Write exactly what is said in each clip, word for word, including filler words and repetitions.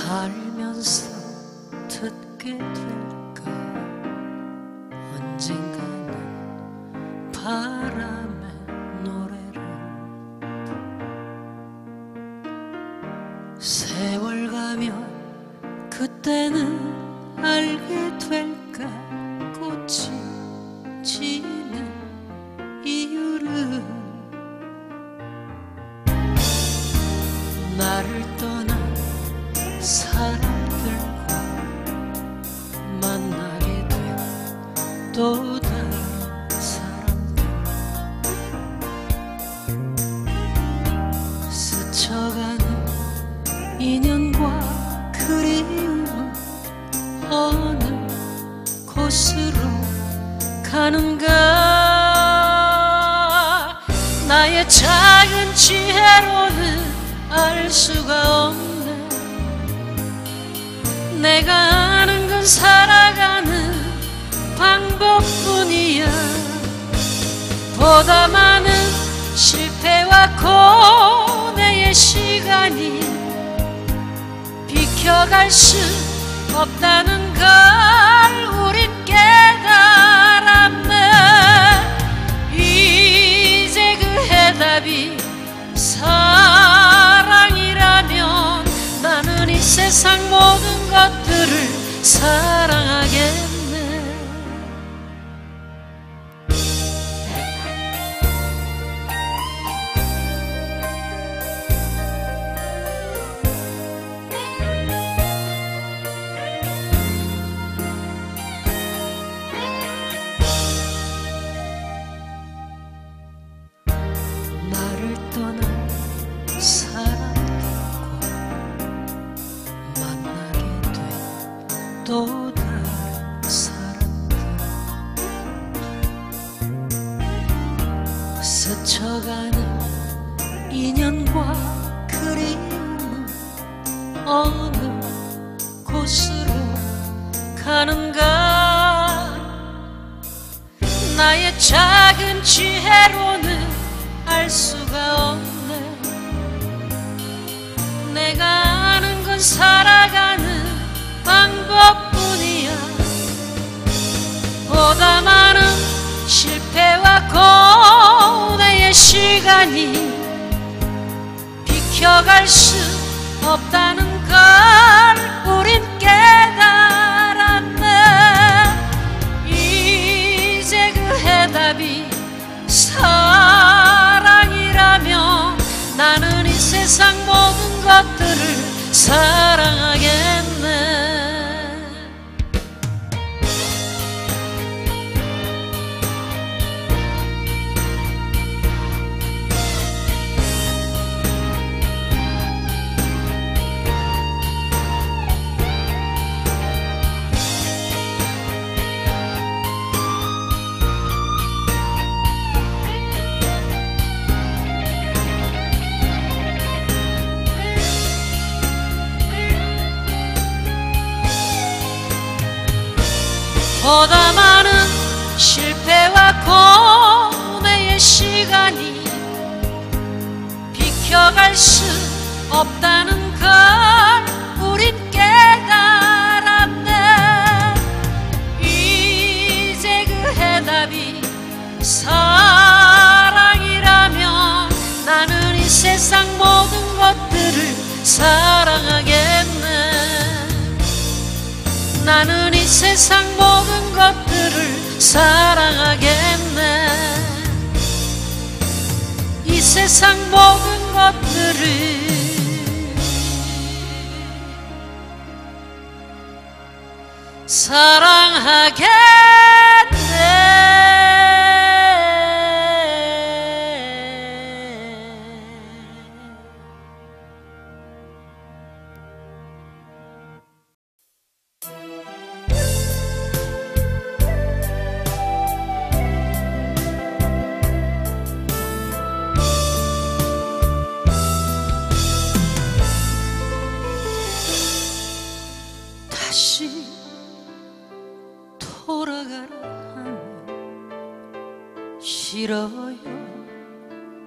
살면서 듣게 될까 언젠가는 바람의 노래를 세월 가면 그때는 알게 될까 꽃이 지는 이유를 나를 떠난 사람들과 만나게 된 또 다른 사람들 스쳐가는 인연과 그리움은 어느 곳으로 가는가 나의 작은 지혜로는 알 수가 없네 내가 아는 건 살아가는 방법뿐이야 보다 많은 실패와 고뇌의 시간이 비켜갈 수 없다는 걸 우린 깨달았네 이제 그 해답이 사랑이라면 나는 이 세상 모든 것들을 사랑하겠네 나를 떠난 사람들과 만나게 된 또 다른 사람들 스쳐가는 인연과 그리움은 어느 곳으로 가는가 나의 작은 지혜로는 알 수가 없네 내가 아는 건 살아가는 방법뿐이야 보다 많은 실패와 고뇌의 시간이 비켜갈 수 없다는 걸 우린 깨달았네 이제 그 해답이 사랑이라면 나는 이 세상 모든 것들을 사랑하겠네 보다 많은 실패와 고뇌의 시간이 비켜갈 수 없다는 걸 우린 깨달았네 이제 그 해답이 사랑이라면 나는 이 세상 모든 것들을 사랑하겠네 나는 이 세상 모든 것들을 사랑하겠네 이 세상 모든 것들을 사랑하겠네 다시 돌아가라 하면 싫어요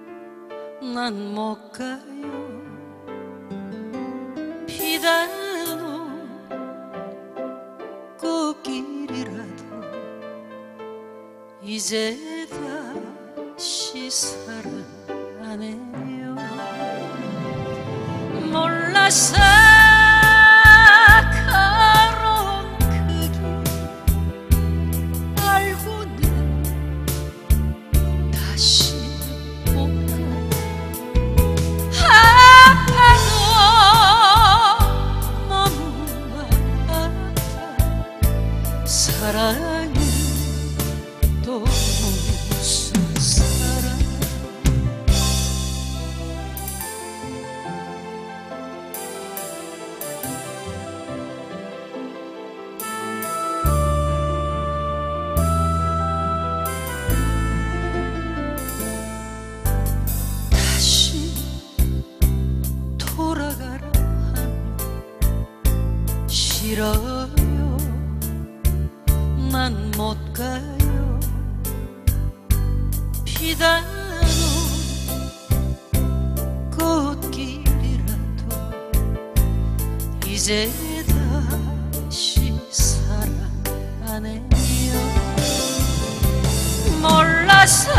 난 못 가요 피닿은 이제 다시 사랑하네요. 몰라서 걸어온 그 길 알고는 다시는 못 가. 아파도 너무나 아파. 사랑은 또 무슨 사랑. 다시 돌아가라 하면 싫어요. 난 못 가요. 피다노 꽃길이라도 이제 다시 사랑하네요. 몰라서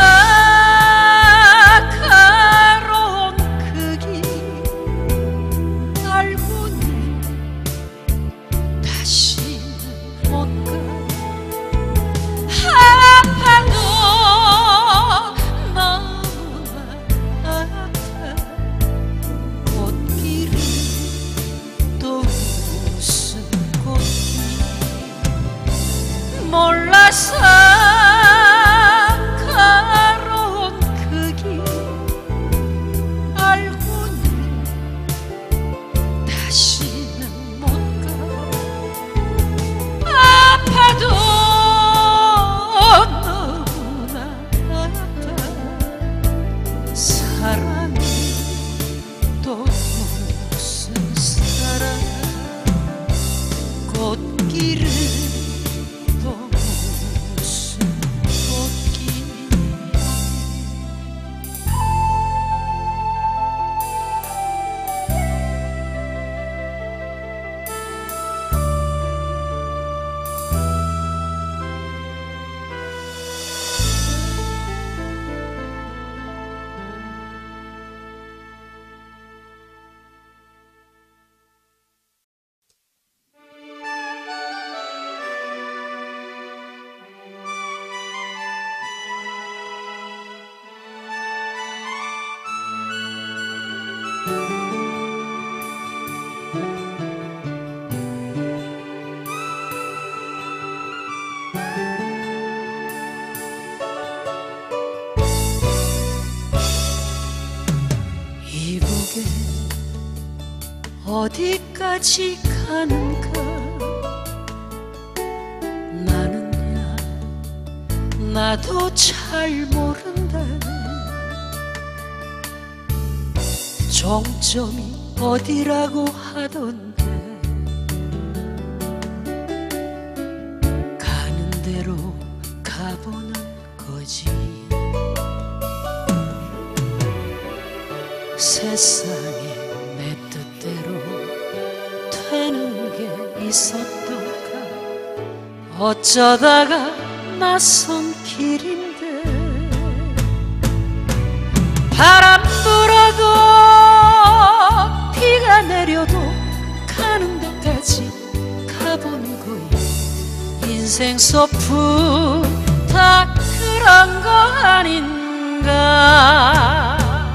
걸어온 그 길 알고는 다시는 못 가. 아파도 너무나 아파. 꽃길은 또 무슨 꽃길. 몰라서 걸어온 그 길 알고는 다시는 못 가. 아파도 너무나 아파. 사랑은 또 무슨 사랑. 꽃길은 또 무슨 꽃길. 이북에 어디까지 가는가. 나는야 나도 잘 모른다네. 종점이 어디라고 하던데 가는 대로 가보는 거지. 세상에 내 뜻대로 되는 게 있었던가. 어쩌다가 낯선 길인데 바람 불어도 비가 내려도 가는 데까지 가보는 거야. 인생 소풍 다 그런 거 아닌가.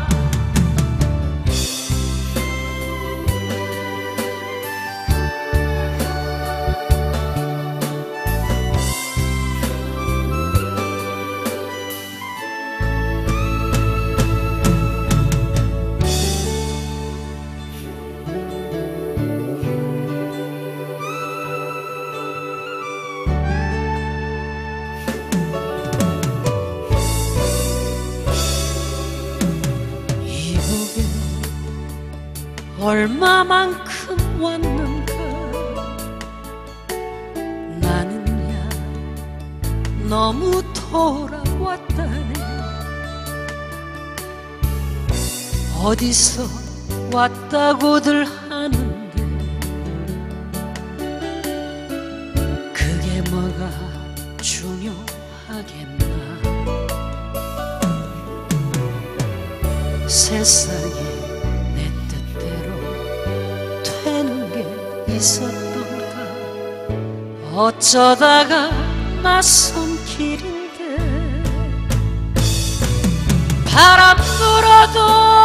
얼마만큼 왔는가. 나는야 너무 돌아왔다네. 어디서 왔다고들 하는데 그게 뭐가 중요하겠나. 세상에 내 뜻대로 되는 게 있었던가. 어쩌다가 낯선 길인데 바람 불어도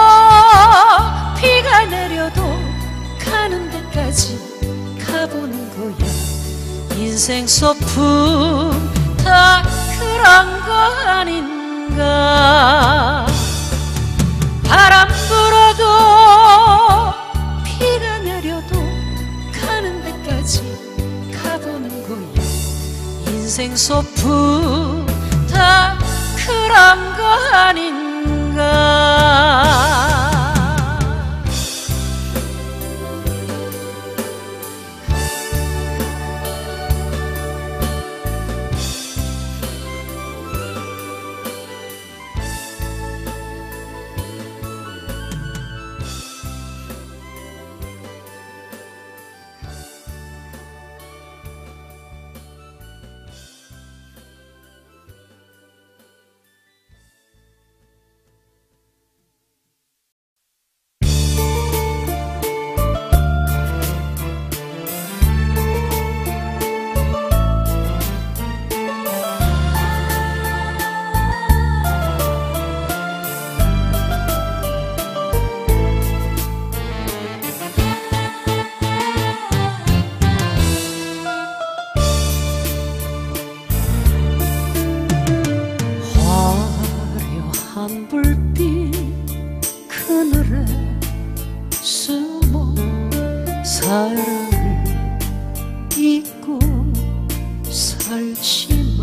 비가 내려도 가는 데까지 가보는 거야. 인생 소풍 다 그런 거 아닌가. 바람 불어도 비가 내려도 가는 데까지 가보는 거야. 인생 소풍 다 그런 거 아닌가. 화려한 불빛 그늘에 숨어 사랑을 잊고 살지만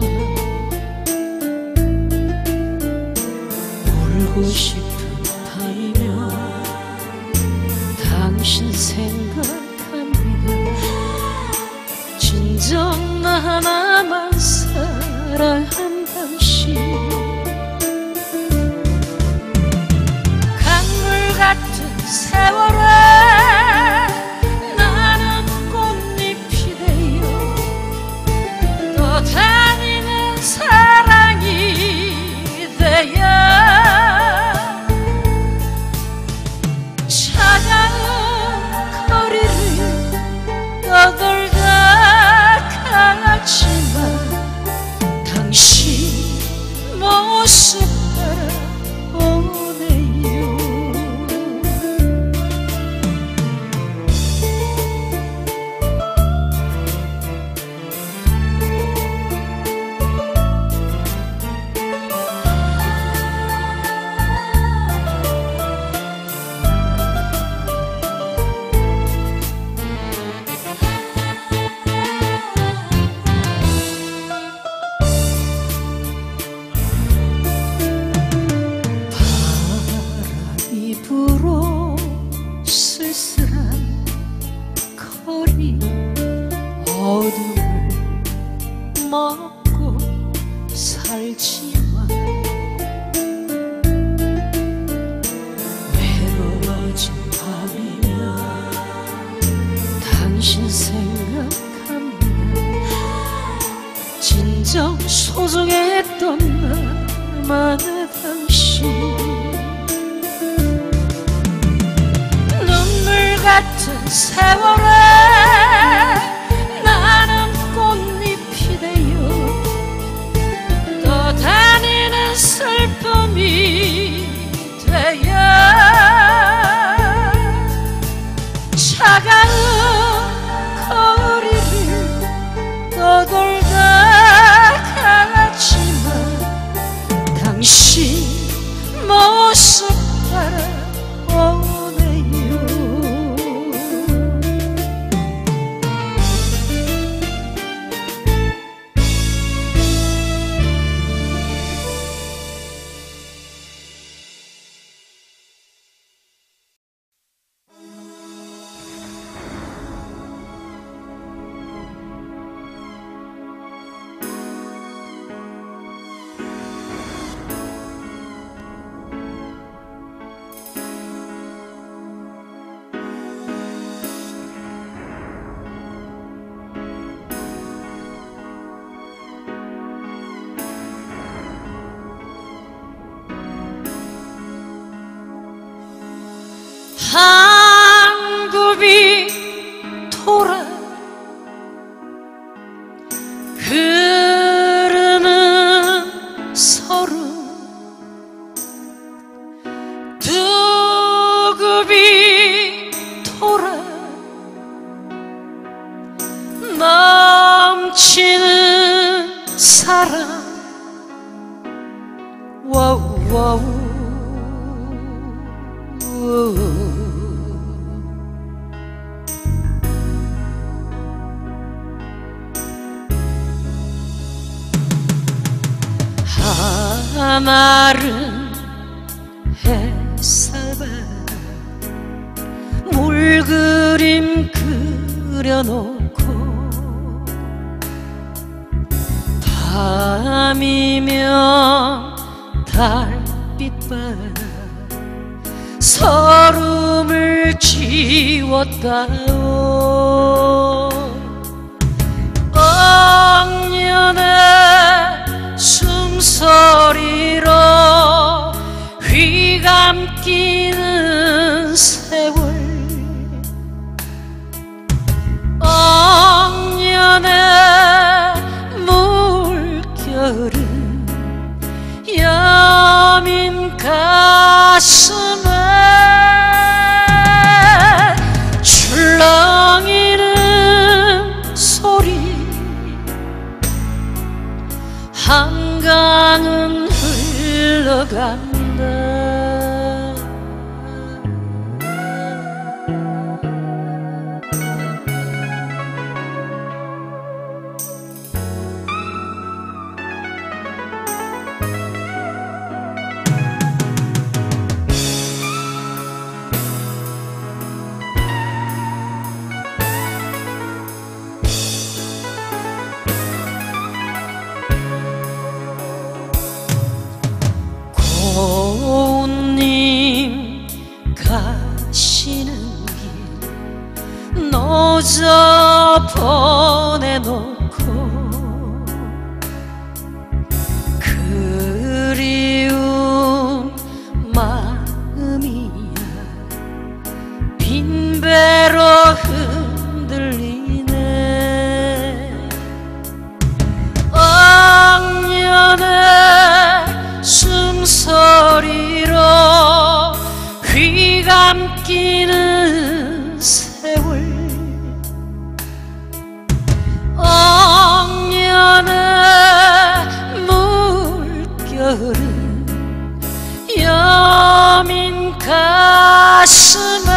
울고 싶은 밤이면 당신 생각합니다. 진정 나 하나만 사랑한 당신. 강물 같은 세월에 나는 꽃잎이 되어 또 다니는 사랑이 되어 차가운 거리를 떠돌다 갔지만 당신 모습 따라오네요. 바람이 불어 쓸쓸한 거리 어둠을 먹고 살지만 외로워진 밤이면 당신 생각합니다. 진정 소중했던 나만의 당신. 눈물 같은 세월에 나는 꽃잎이 되어 또 다니는 슬픔이 되어 차가운 거리를 떠돌다 갔지만 당신 모습 따라오네요. 넘치는 사랑 와우 와우 하마른 햇살바다 물그림 그려놓고 밤이면 달빛바다 서름을 지웠다오 억년의 숨소리로 휘감기는 세월 억년의 물결은 여민 가슴에 출렁이는 소리 한강은 흘러간다 고운님 가시는 길 노저 보내놓고 그리운 마음이야 빈배로 흔들리네 억년의 숨소리로 휘감기는 세월 억년의 물결은 여민 가슴에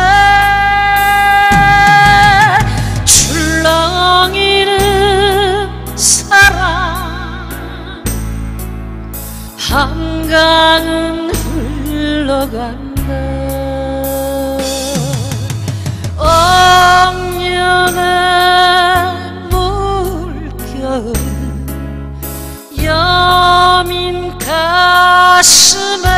출렁이는 사랑 한강은 흘러간다 억년의 물결은 여민 가슴에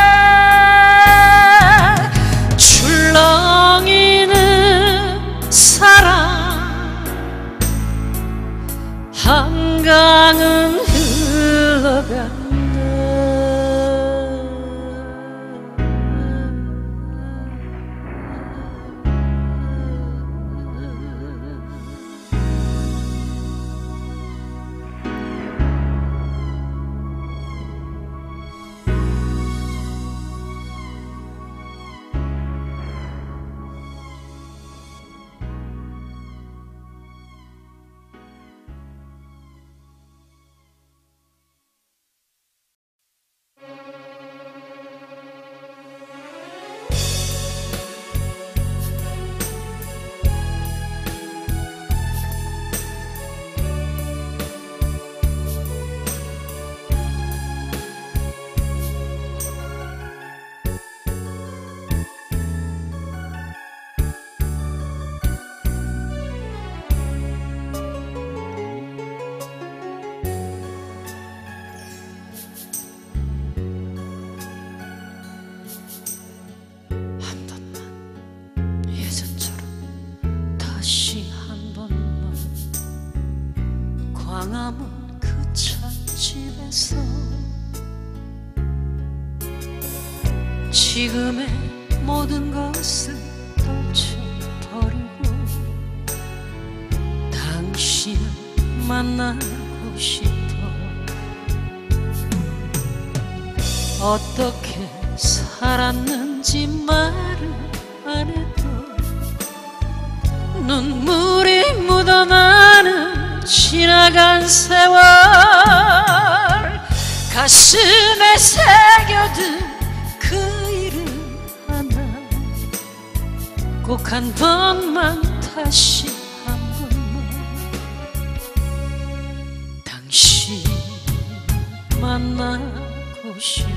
출렁이는 사랑 한강은 흘러간다 광화문 그 찻집에서 지금의 모든 것을 떨쳐버리고 당신을 만나고 싶어 어떻게 살았는지 말을 안 해도 눈물이 묻어나는 지나간 세월 가슴에 새겨둔 그 이름 하나 꼭 한 번만 다시 한 번만 당신 만나고 싶어.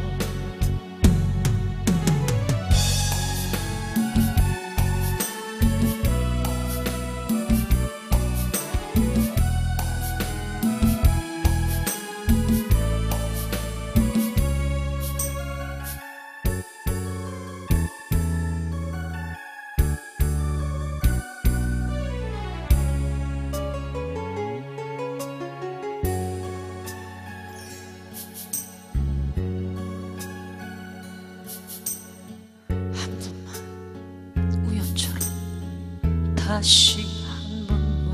다시 한 번만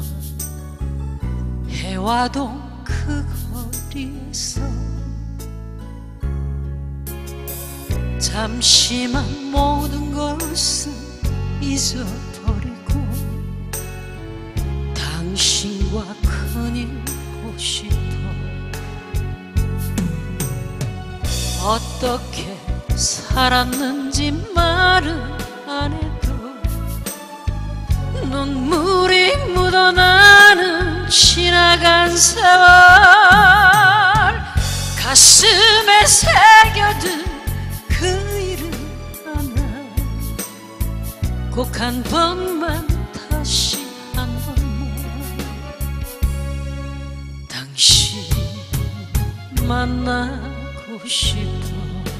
해화동 그 거리에서 잠시만 모든 것을 잊어버리고 당신과 그리고 싶어. 어떻게 살았는지 말은 안 해도 눈물이 묻어나는 지나간 세월 가슴에 새겨둔 그 이름 하나 꼭 한 번만 다시 한 번만 당신 만나고 싶어.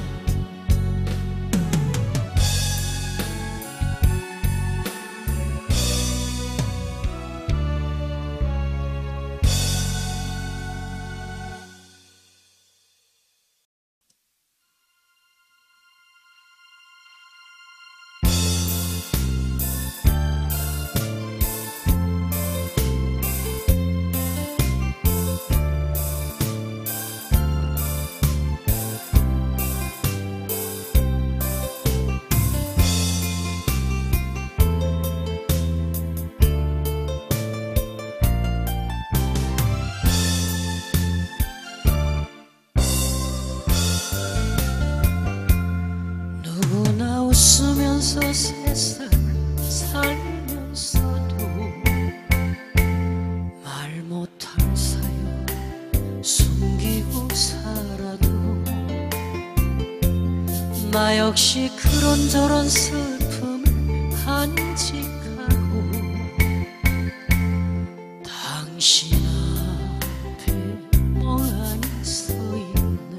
웃으면서 세상을 살면서도 말 못할 사연 숨기고 살아도 나 역시 그런저런 슬픔을 간직하고 당신 앞에 멍하니 서있네.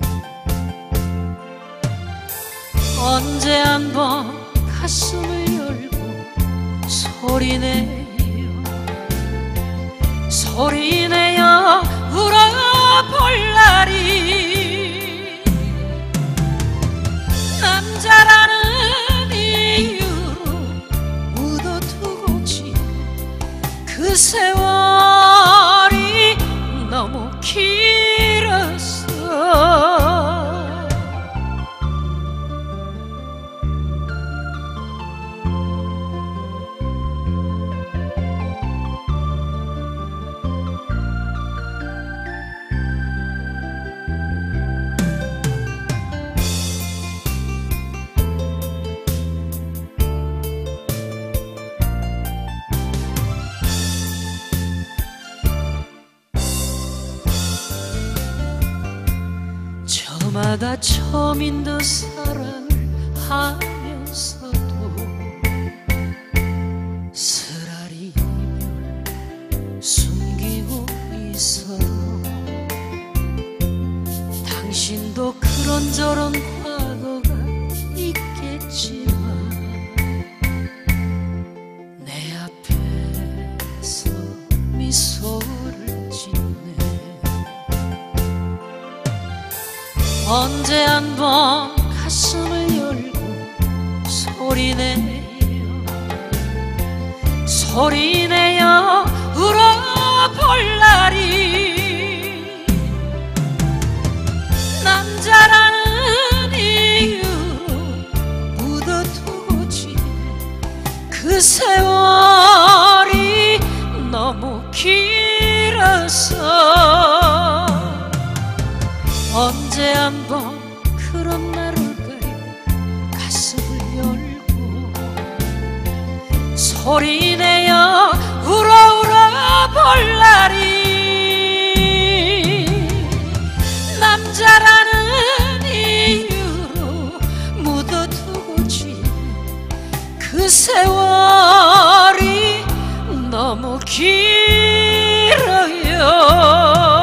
언제 한번 가슴을 열고 소리내요 소리내어 울어볼 날이 남자라는 이유로 묻어두고지 그 세월이 너무 길었어. 저마다 처음인 듯 사랑을 하면서도 쓰라리 이별 숨기고 있어도 당신도 그런저런 과거가 있겠지만 내 앞에서 미소를 짓네. 언제 한번 가슴을 열고 소리내요 소리내어 울어볼 날이 남자라는 이유로 묻어두고지 그 세월이 너무 길 소리내어 울어 울어 볼 날이 남자라는 이유로 묻어두고 진 그 세월이 너무 길어요.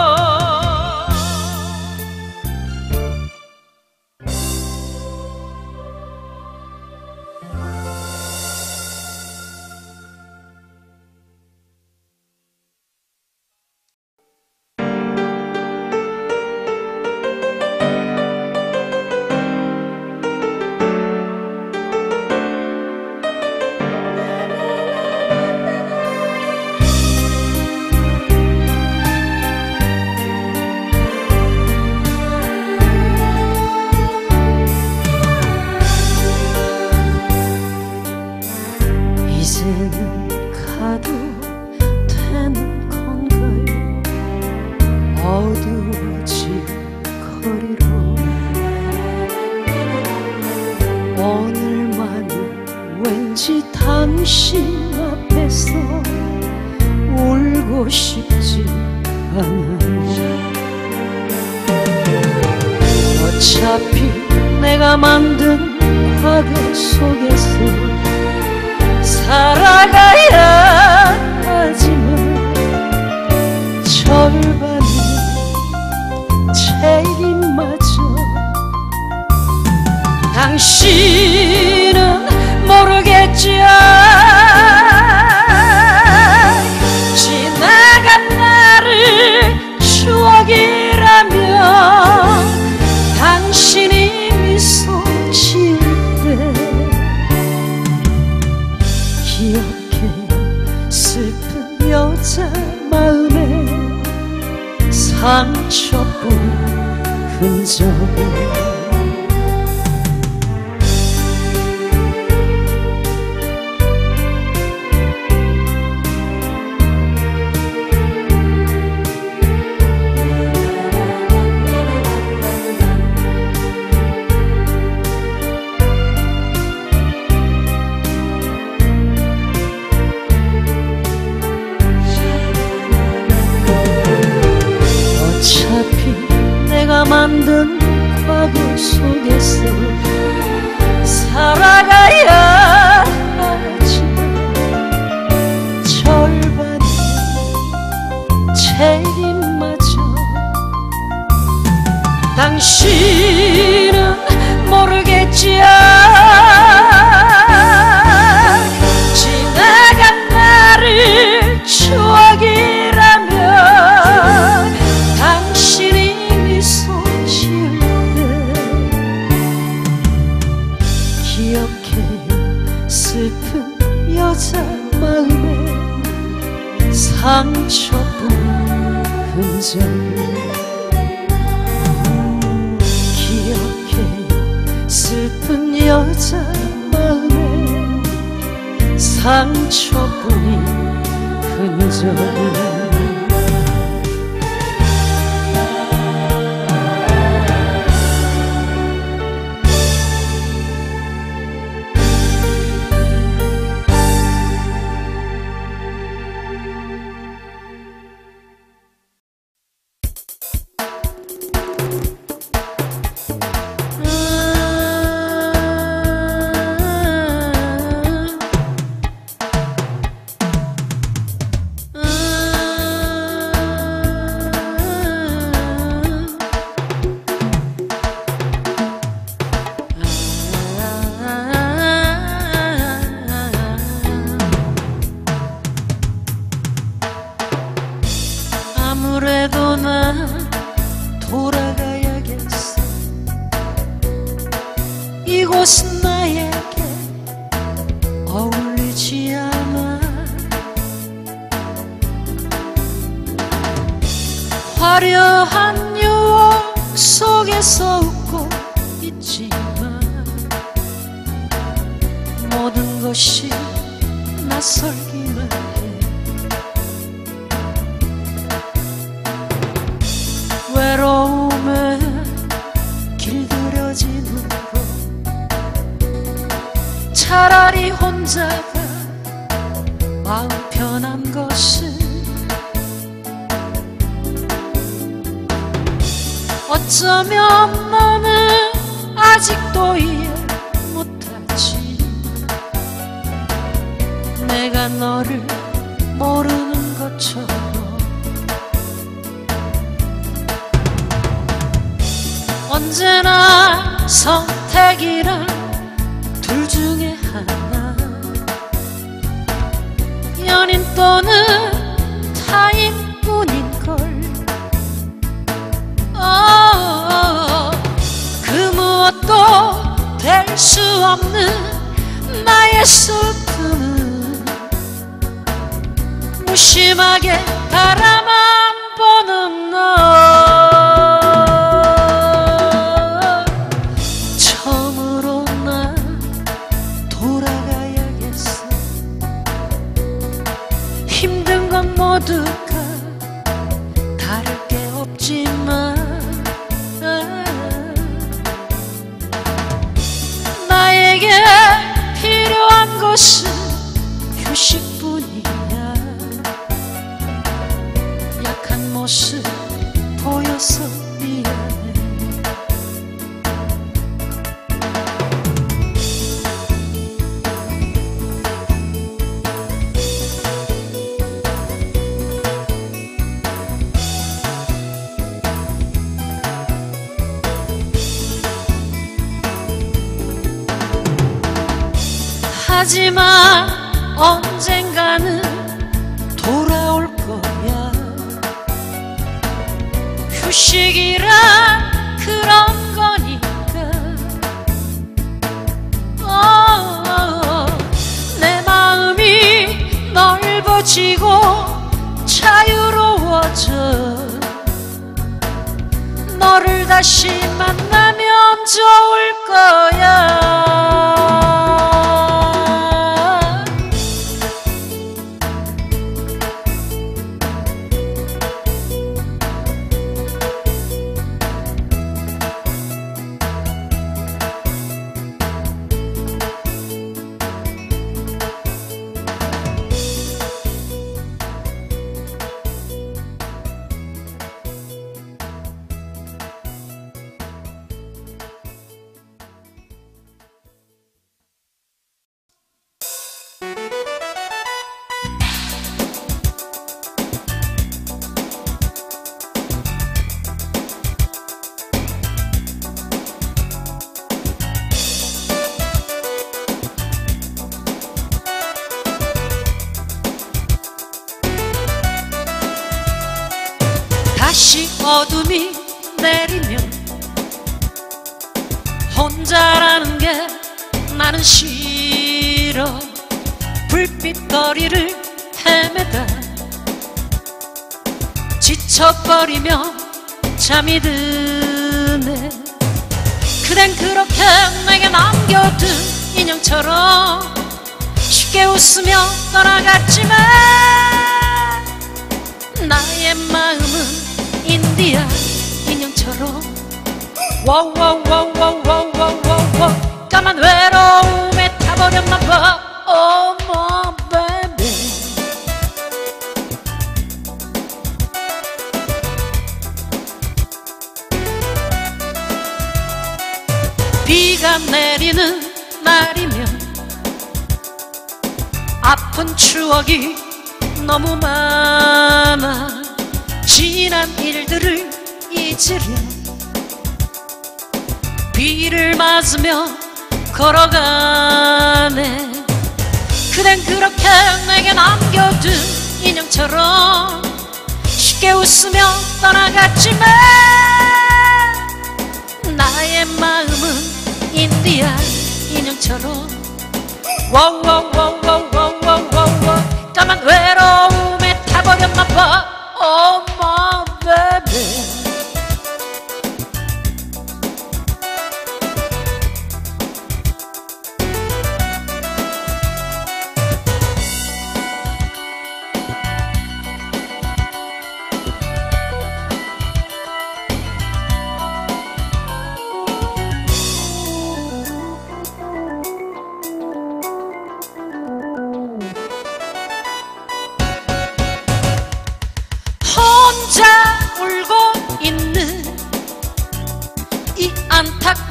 이제는 가도 되는 건가요? 어두워진 거리로 오늘만은 왠지 당신 앞에서 울고 싶지 않아요. 어차피 내가 만든 과거 속에서 살아가야 하지만 절반의 책임마저 당신은 모르겠죠. 지나간 나를 추억이라면 당신이 미소 지을 때 기억해요. 슬픈 여자 마음에 상처뿐 흔적을. 어차피 내가 만든 과거 속에서 살아가야 하지만 절반의 책임마저 당신은 모르겠죠. 지나간 나를 추억이라면 당신이 미소 지을 때 기억해요. 슬픈 여자 마음에 상처뿐 흔적을. 기억해요. 슬픈 여자 마음에 상처뿐인 흔적을. 아무래도 난 돌아가야겠어. 이곳은 나에게 어울리지 않아. 화려한 유혹 속에서 웃고 있지만 모든 것이 낯설기만 해. 외로움에 길들여진 후로 차라리 혼자가 마음 편한 것은 어쩌면 너는 아직도 이해 못하지. 내가 너를 모르는 것처럼 언제나 선택이란 둘 중에 하나, 연인 또는 타인뿐인걸. 어, 그 무엇도 될 수 없는 나의 슬픔은 무심하게 바라만 보는 너. 처음으로 나 돌아가야겠어. 힘든 건 모두가 다를 게 없지만 나에게 필요한 것은 휴식뿐이야. 약한 모습 보여서 미안해. 하지만 언젠가는 돌아올 거야. 휴식이란 그런 거니까. 어, 내 마음이 넓어지고 자유로워져. 너를 다시 만나면 좋을 거야. 다시 어둠이 내리면 혼자라는 게 나는 싫어. 불빛거리를 헤매다 지쳐버리며 잠이 드네. 그댄 그렇게 내게 남겨둔 인형처럼 쉽게 웃으며 떠나갔지만 나의 마음은 인디안 인형처럼 와와와와와와와와 까만 외로움에 타버렸나봐. 어머 베이비. 비가 내리는 날이면 아픈 추억이 너무 많아. 지난 일들을 잊으려 비를 맞으며 걸어가네. 그댄 그렇게 내게 남겨둔 인형처럼 쉽게 웃으며 떠나갔지만 나의 마음은 인디안 인형처럼 와와와와와와와와 까만 외로움에 타버렸나봐. Oh my baby.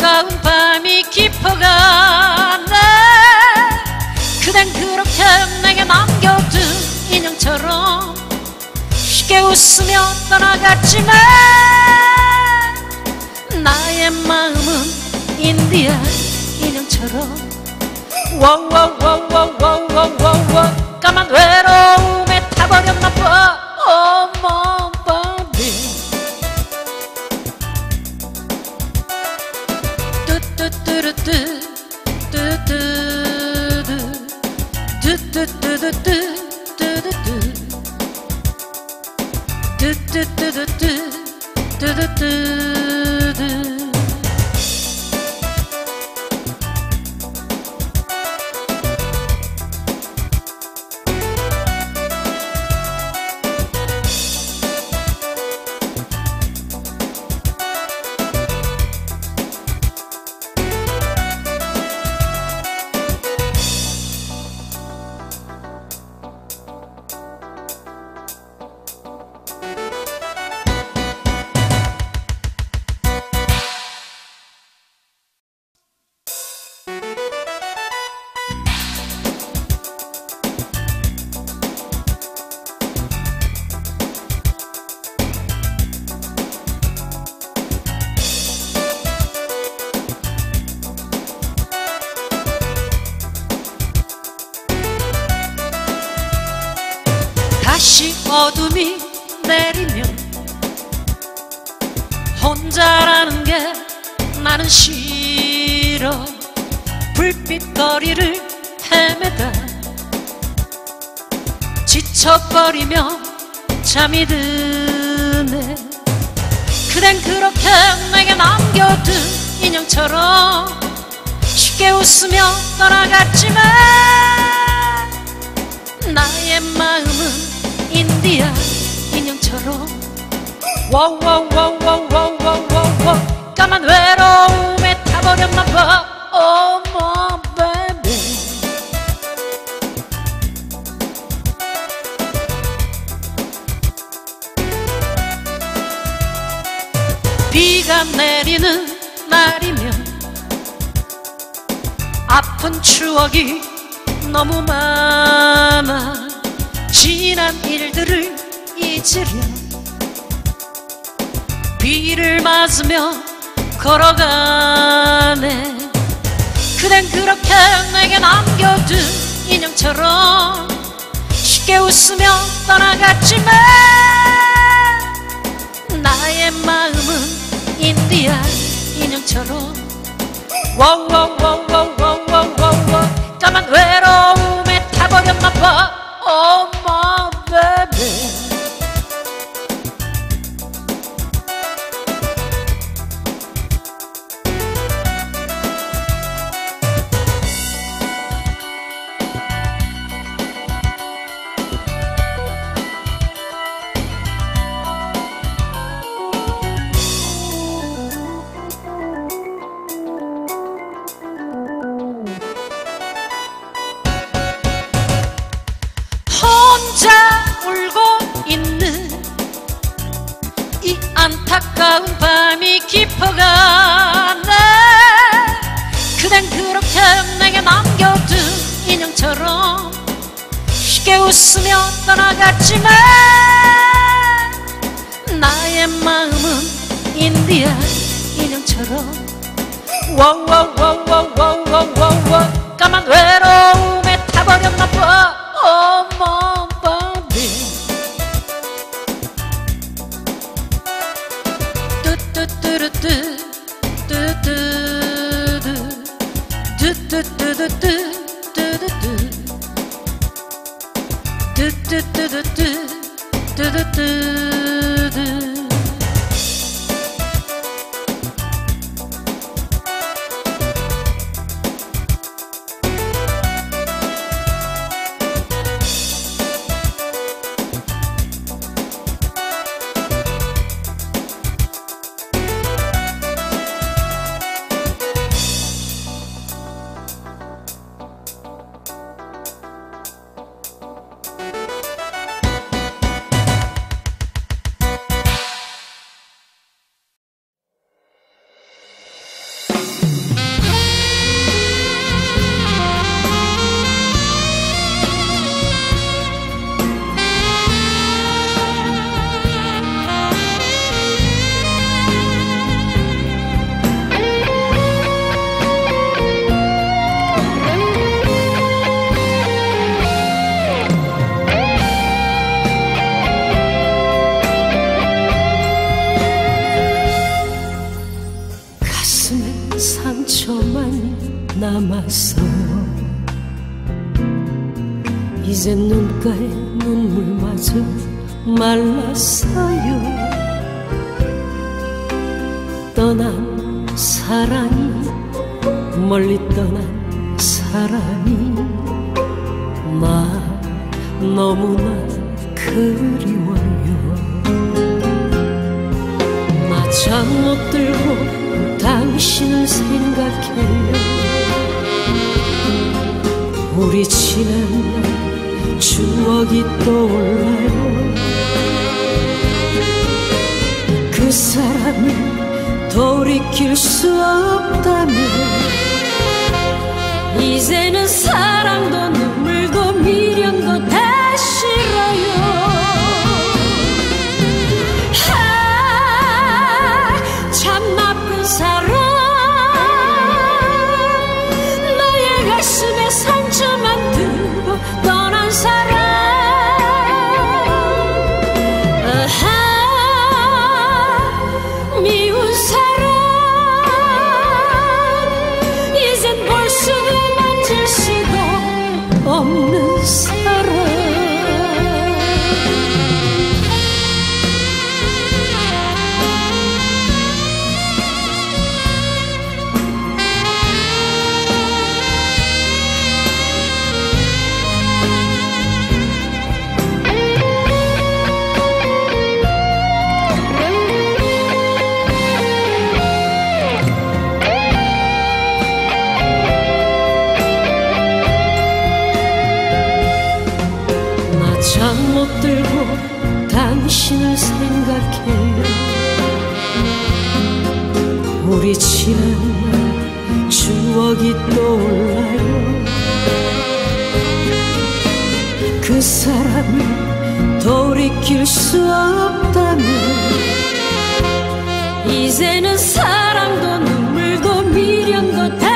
안타까운 밤이 깊어가네. 그댄 그렇게 내게 남겨둔 인형처럼 쉽게 웃으며 떠나갔지만 나의 마음은 인디안 인형처럼 워워워워워워워워 까만 외로움에 타버렸나봐. 어머 바비 뚜뚜뚜루뚜 뚜뚜뚜 뚜뚜뚜뚜뚜 뚜뚜뚜뚜뚜 뚜뚜뚜뚜. 다시 어둠이 내리면 혼자라는 게 나는 싫어. 불빛거리를 헤매다 지쳐버리며 잠이 드네. 그댄 그렇게 내게 남겨둔 인형처럼 쉽게 웃으며 떠나갔지만 나의 마음은 인디안 인형처럼 워워워워워워워 까만 외로움에 타버렸나봐. 어머 베이비 비가 내리는 날이면 아픈 추억이 너무 많아. 지난 일들을 잊으려 비를 맞으며 걸어가네. 그댄 그렇게 내게 남겨둔 인형처럼 쉽게 웃으며 떠나갔지만 나의 마음은 인디안 인형처럼 워워워워워워워 까만 외로움에 타버렸나봐. 어머 베이비 혼자 울고 있는 이 안타까운 밤이 깊어가네. 그댄 그렇게 내게 남겨둔 인형처럼 쉽게 웃으며 떠나갔지만 나의 마음은 인디안 인형처럼 워워워워워워워 까만 외로움에 타버렸나봐. 어머 바비 뚜뚜뚜루뚜 뚜뚜뚜 뚜뚜뚜뚜뚜 뚜뚜뚜뚜뚜 뚜뚜뚜뚜. 참았어요. 이제 눈가에 눈물마저 말랐어요. 떠난 사랑이, 멀리 떠난 사랑이 나 너무나 그리워요. 나 잠 못 들고 당신을 생각해요. 우리 지난 날 추억이 떠올라요. 그 사람을 돌이킬 수 없다면 이제는 사랑도 눈물도 미련도 다 싫어요. 아, 참 나쁜 사람, 너의 가슴에 상처만 두고 떠난 사람. 아하, 미운 사람, 이젠 볼 수도 만질 수도 없는 사람. 잠 못 들고 당신을 생각해요. 우리 지난 날 추억이 떠올라요. 그 사람을 돌이킬 수 없다면 이제는 사랑도 눈물도 미련도 다